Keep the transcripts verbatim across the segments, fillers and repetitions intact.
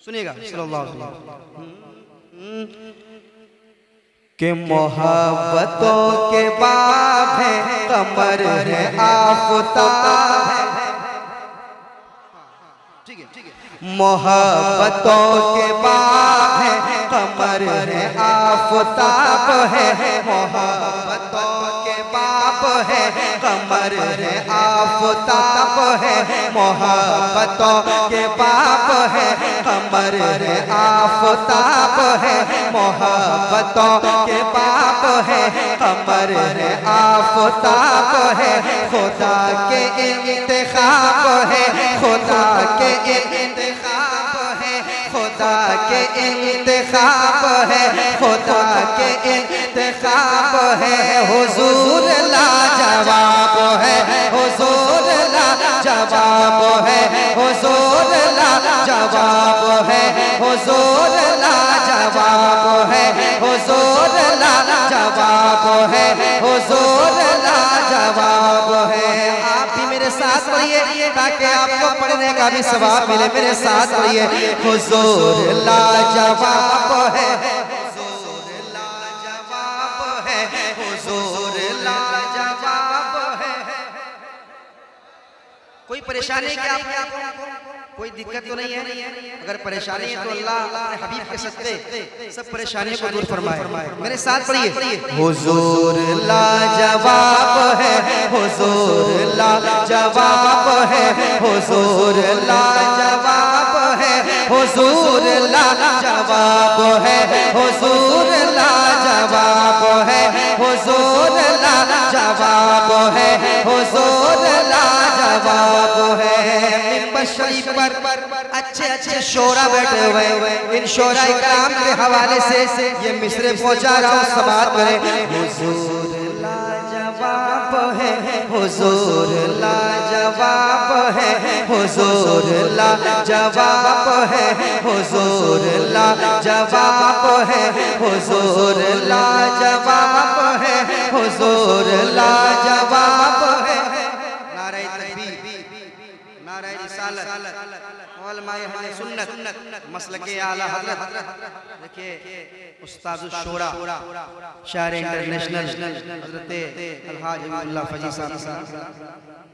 सुनिएगा सल्लल्लाहु अलैहि वसल्लम के मोहब्बतों के बाब है, कमर है आफताब है। ठीक है ठीक है। मोहब्बतों के बाब है, कमर है आफताब है। मोहब्बतों के बाब है, कमर है आफताब है। मोहब्बतों के बाब है, कमर है आफताब है। मोहब्बतों के बाब है, कमर है आफताब है। खुदा के इंतखाब है, खुदा के इंतखाब है, खुदा के इंतखाब है, खुदा के इंतखाब है। हुजूर लाजवाब है, हुजूर लाजवाब है, हुजूर लाजवाब है, हुजूर लाजवाब है, हुजूर लाजवाब है, हुजूर लाजवाब है। आप भी मेरे साथ पढ़िए ताकि आपको पढ़ने का भी सवाब मिले। मेरे साथ पढ़िए, हुजूर लाजवाब है, हुजूर लाजवाब है, हुजूर लाजवाब है। कोई परेशानी क्या आपको? कोई दिक्कत तो नहीं है? अगर परेशानी है तो अल्लाह अपने हबीब के सदक़े सब परेशानियों को दूर फरमाए। मेरे साथ पढ़िए, हुजूर लाजवाब है, हुजूर लाजवाब है, हुजूर लाजवाब है, हुजूर लाजवाब है, हुजूर लाजवाब है, हुजूर लाजवाब है, हुजूर लाजवाब है। मिंबर शरीफ पर अच्छे अच्छे शोरा बैठे हुए, इन शोरा इकराम के हवाले से ये मिसरे पहुंचा रहा हूँ, समात करें। हुजूर लाजवाब है, हुजूर लाजवाब है, हुजूर लाजवाब है, हुजूर लाजवाब है, हुजूर लाजवाब है, हुजूर लाजवाब है। नारे तकबीर, नारे रिसालत, उलमाए अहले सुन्नत, मसलके आला हज़रत। देखिए उस्ताद शोरा शायर इंटरनेशनल हज़रत अलहाज अब्दुल्ला फजी साहब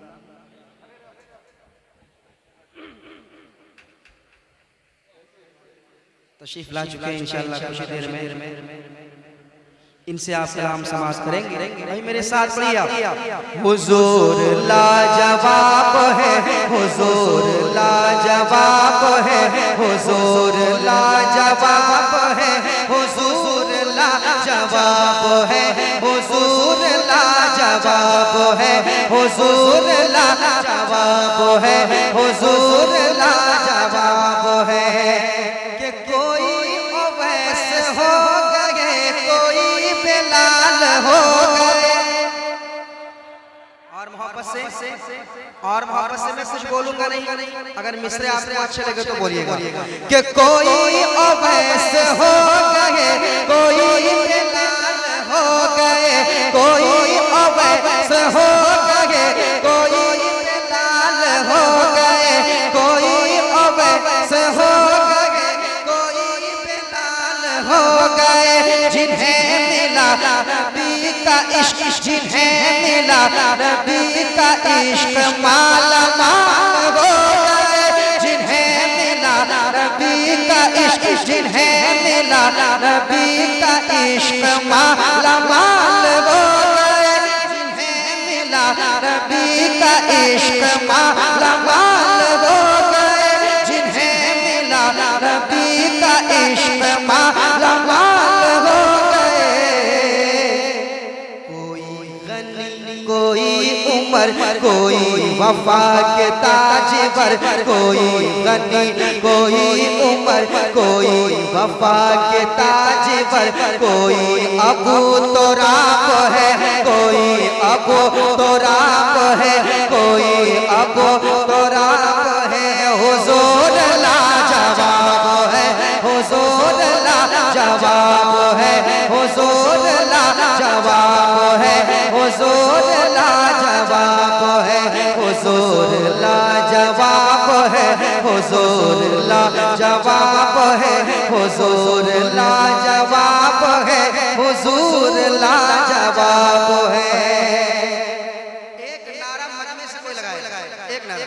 तशरीफ ला चुके हैं। इंशाअल्लाह कुछ देर में इनसे आप सलाम समाज करेंगे। भाई मेरे साथ पढ़िए, हुजूर लाजवाब है, हुजूर लाजवाब है, हुजूर लाजवाब है, हुजूर लाजवाब है, हुजूर लाजवाब है, हुजूर लाजवाब है, हुजूर लाजवाब है। कि कोई अवैस हो गए, कोई बेलाल हो गए। और मोहब्बत से और मोहब्बत से मैं कुछ बोलूंगा नहीं, अगर मिसरे आपको अच्छे लगे तो बोलिएगा। कि कोई अवैस हो गए, कोई बेलाल हो गए, कोई अवैस हो गए, कोई बेलाल हो गए, कोई अवैस हो गए, कोई बेलाल हो गए। जिन्हें मिला नबी का इश्क, जिन्हें मिला नबी का इश्क माला माल हो गए। जिन्हें मिला नबी का इश्क, जिन्हें मिला नबी का इश्क माला माल हो गए। जिन्हें मिला नबी का इश्क माला माल हो गए। जिन्हें मिला नबी का इश्क माला माल हो गए। कोई गनी कोई उमर, कोई वफा के ताजवर, कोई गनी कोई उमर, कोई वफा के ताजवर, कोई अबू तुराब है, कोई अबू तुराब है, कोई अबू तुराब है। हुजूर लाजवाब है, हुजूर लाजवाब है, हुजूर लाजवाब है, हुजूर लाजवाब है, हुजूर लाजवाब है, हुजूर लाजवाब है, हुजूर लाजवाब है, हुजूर लाजवाब है। एक नारा मजमे से कोई लगाए, एक नारा।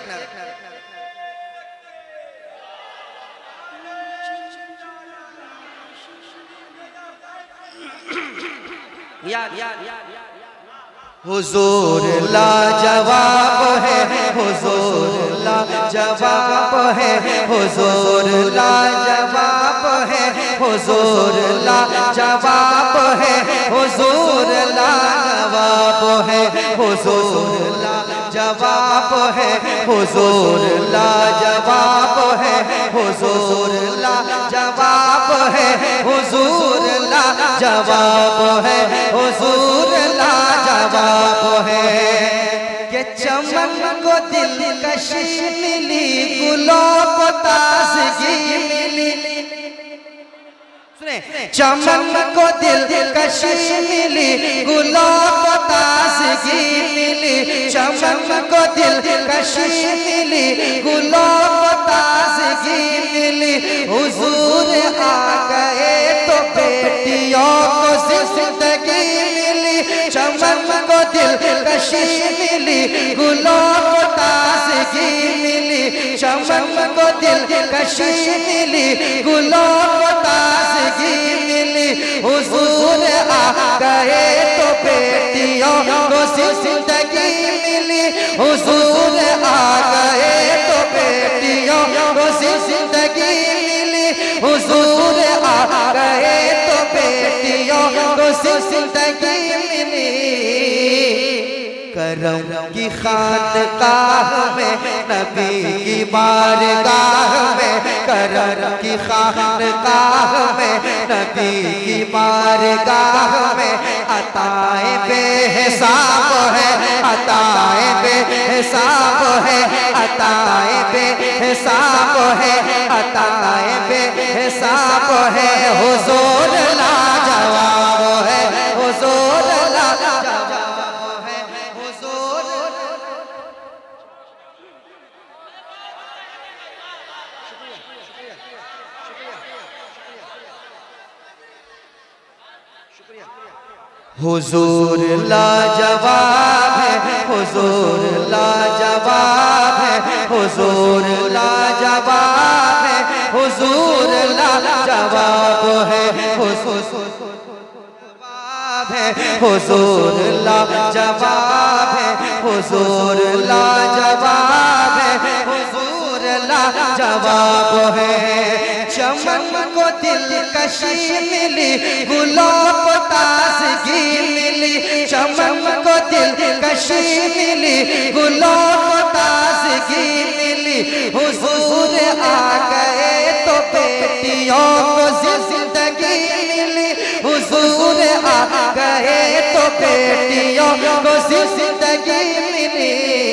याद याद हुजूर लाजवाब है, हुजूर लाजवाब है, हुजूर लाजवाब है, हुजूर लाजवाब है, हुजूर लाजवाब है, हुजूर लाजवाब है, हुजूर लाजवाब है, हुजूर लाजवाब है, हुजूर लाजवाब है, हुजूर लाजवाब है। के चमन को दिलकशी मिली, गुलों को ताजगी मिली। सुने, चमन को दिलकशी मिली, गुलों को ताजगी मिली। चमन को दिलकशी मिली, गुलों को ताजगी मिली। हुजूर आ गए तो बेटियों को जिंदगी मिली। चमन को दिलकशी मिली, गुलों को ताजगी मिली। चमन को दिलकशी मिली, गुलों को ताजगी मिली। हुजूर आ गए तो बेटियों को जिंदगी मिली। हुजूर आ गए तो बेटियों को जिंदगी मिली। हुजूर आ गए तो बेटियों को जिंदगी मिली। करम की खानकाह में, नबी की बारगाह में, करम की खानकाह में, नबी की बारगाह में अताए बेहिसाब है, अताए बेहिसाब है, अताए बेहिसाब है, अताए बेहिसाब है। हुजूर लाजवाब है, हुजूर लाजवाब है, हुजूर। हुजूर लाजवाब है, हुजूर लाजवाब है, हुजूर लाजवाब है, हुजूर लाजवाब है, हुजूर लाजवाब है, हुजूर लाजवाब है, हुजूर लाजवाब है। चमन को दिलकशी मिली, गुलों को ताजगी मिली। चमन को दिलकशी मिली, गुलों को ताजगी मिली। हुजूर आ गए तो बेटियों को जिंदगी मिली। हुजूर आ गए तो बेटियों को जिंदगी मिली।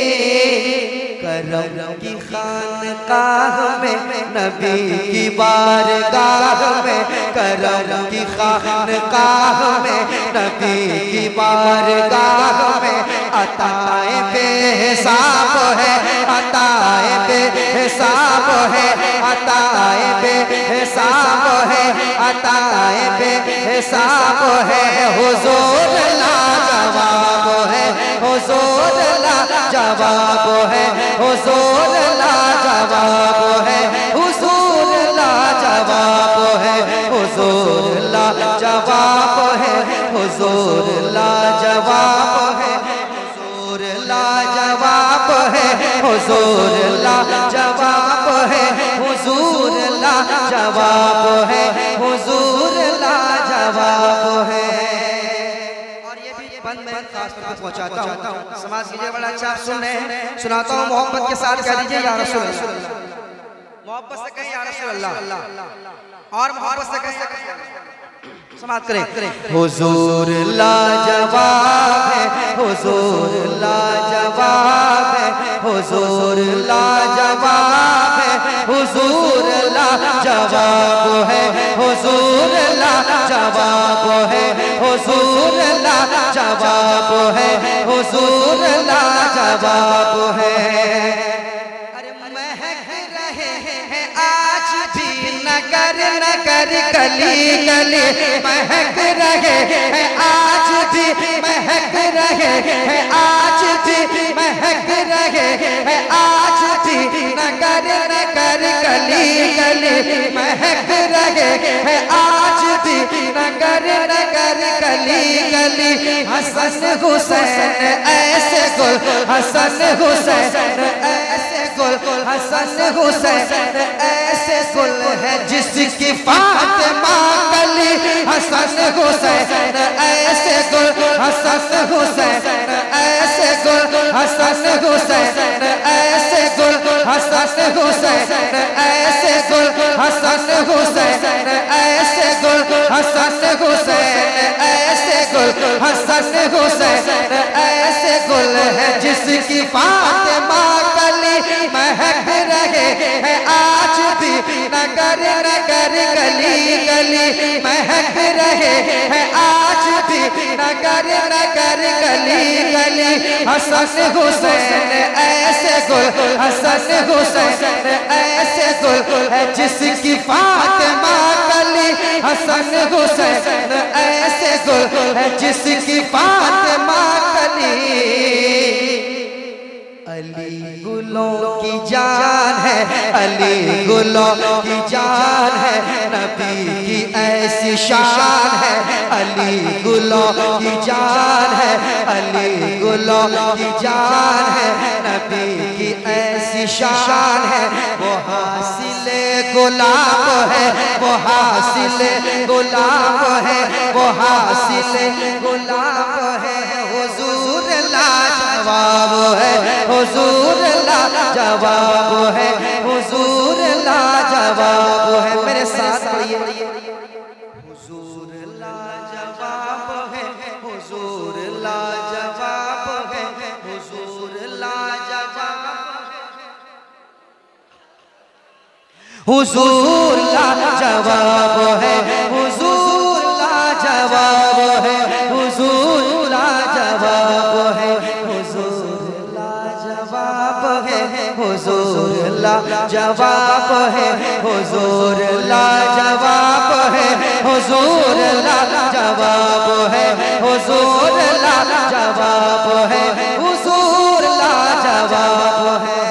करम की खानकाह में, नबी की बारगाह में, करम की खानकाह में, नबी की बारगाह में अताए बेहिसाब है, अताए बेहिसाब है, अताए बेहिसाब है, अताए बेहिसाब है। हुजूर लाजवाब है, हुजूर लाजवाब है, हुजूर लाजवाब है, हुजूर लाजवाब है, हुजूर लाजवाब है, हुजूर लाजवाब है, हुजूर लाजवाब है, हुजूर लाजवाब है, हुजूर लाजवाब है, हुजूर लाजवाब है। और ये भी बंद मैं खास तौर पर पहुंचाता हूँ, समाज कीजिए, बड़ा अच्छा आप सुन रहे हैं, सुनाता हूँ। मोहब्बत के साथ कह दीजिए या रसूल अल्लाह, मोहब्बत से कहें या रसूल अल्लाह, और मोहब्बत से कहें, समाप्त करें। हुजूर लाजवाब है, हुजूर लाजवाब है, हुजूर लाजवाब है, हुजूर लाजवाब है, हुजूर लाजवाब है, हुजूर लाजवाब है, हुजूर लाजवाब है। अरे महक गली गली महक रहे हैं आज भी महक रहे हैं आज भी महक रहे हैं आज भी नगर नगर गली गली महक रहे हैं आज भी नगर नगर गली गली हसन हुसैन ऐसे गुल हसन हुसैन ऐसे गुल हसन हुसैन ऐसे गुल है जिसकी फातिमा गली हसन हुसैन ऐसे गुल हसन हुसैन ऐसे गुल हसन हुसैन ऐसे गुल हसन हुसैन ऐसे गुल हसन हुसैन ऐसे गुल हसन हुसैन ऐसे गुल हसन हुसैन ऐसे गुल है जिसकी फातिमा गली महक रहे हैं आज भी नगर नगर गली गली महक रहे हैं आज भी नगर नगर गली गली हसन हुसैन ऐसे गुल हसन हुसैन ऐसे गुल है जिसकी फातिमा गली हसन हुसैन ऐसे गुल है जिसकी फातिमा गली अली गुलों की जान है अली गुलों की जान है नबी की ऐसी शान है अली गुलों की जान है अली गुलों की जान है नबी की ऐसी शान है वो हासिले गुलाब है वो हासिले गुलाब है वो हासिले गुलाब है हुजूर लाजवाब है हुजूर लाजवाब है हुजूर लाजवाब है मेरे साथ पढ़िए हुजूर लाजवाब है हुजूर लाजवाब है हुजूर लाजवाब हुजूर लाजवाब है हुजूर लाजवाब है हुजूर लाजवाब है हुजूर लाजवाब है हुजूर लाजवाब है हुजूर लाजवाब है हुजूर लाजवाब है हुजूर लाजवाब है हुजूर लाजवाब है।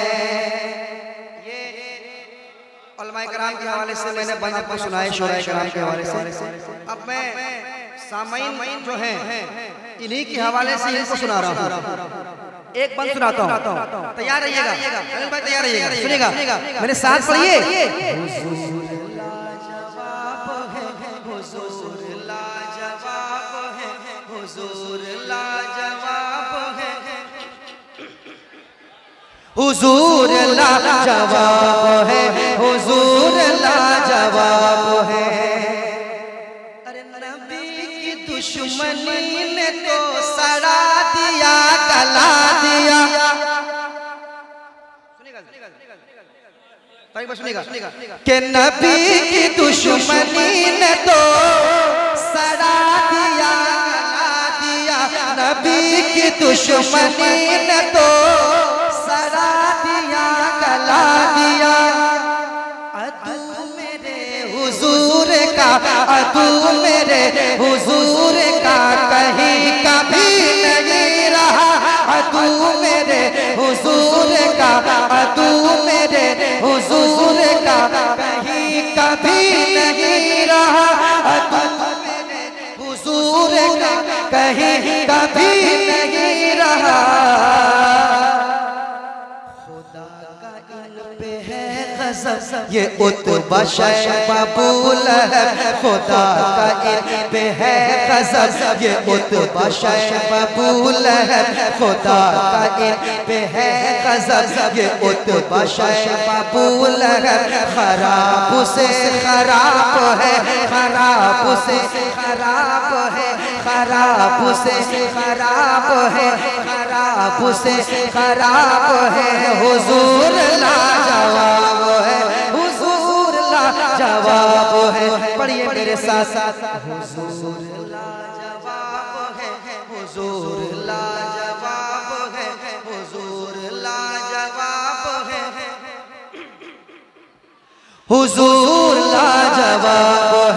उलमाए कराम के हवाले से मैंने बंद आपको सुनाए शोराए कराम के हवाले से। अब मैं सामाईन जो हैं इन्हीं के हवाले से इनको सुना रहा हूँ। एक बंद सुनाता हूँ, तैयार रहिएगा अनिल भाई, तैयार रहिएगा, सुनिएगा मेरे साथ पढ़िए। हुजूर लाजवाब है हुजूर लाजवाब है हुजूर लाजवाब है हुजूर लाजवाब है हुजूर लाजवाब है। अरे नबी की दुश्मनी ने तो सड़ा दिया गला दिया सुनिएगा कि नबी की दुश्मनी ने तो सड़ा दिया गला दिया नबी की दुश्मनी ने तो सड़ा दिया गला दिया अदू मेरे हुजूर का अदू मेरे हुजूर का कहीं कभी नहीं रहा अदू मेरे हुजूर का अदू मेरे हुजूर का कहीं कभी नहीं रहा अदू मेरे हुजूर का कहीं कभी नहीं रहा। ये उतबा शैबा बूल है खुदा का इन पे है गज़ब ये उतबा शैबा बूल है खुदा का इन पे है गज़ब ये उतबा शैबा बूल है खराब से खराब है खराब से खराब है खराब से खराब है खराब से खराब है हुजूर लाजवाब है हुजूर लाजवाब है। पढ़िए मेरे साथ साथ हुजूर लाजवाब है हुजूर लाजवाब है हुजूर लाजवाब है हुजूर लाजवाब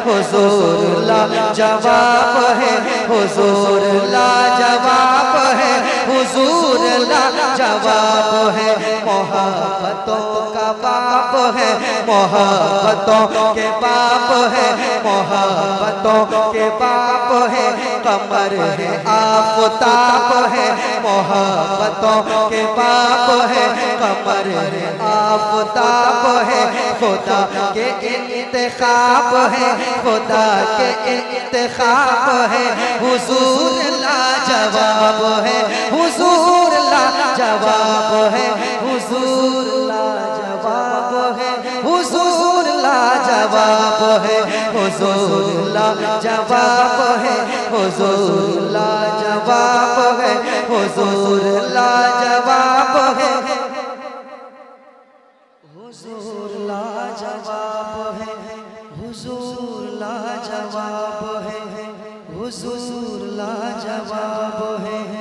हुजूर लाजवाब है, हुजूर लाजवाब है, हुजूर लाजवाब है। मोहब्बतों का बाप है, मोहब्बतों के बाप है, मोहब्बतों के बाप है। कमर है आफताब है, मोहब्बतों के बाप है, कमर है आफताब है। खुदा के इंतखाब है, खुदा के इंतखाब है। हुजूर लाजवाब है, हुजूर लाजवाब है, हुजूर लाजवाब है, हुजूर लाजवाब है, हुजूर लाजवाब है, हुजूर लाजवाब है, हुजूर लाजवाब है, हुजूर लाजवाब है, हुजूर लाजवाब है, हुजूर लाजवाब है।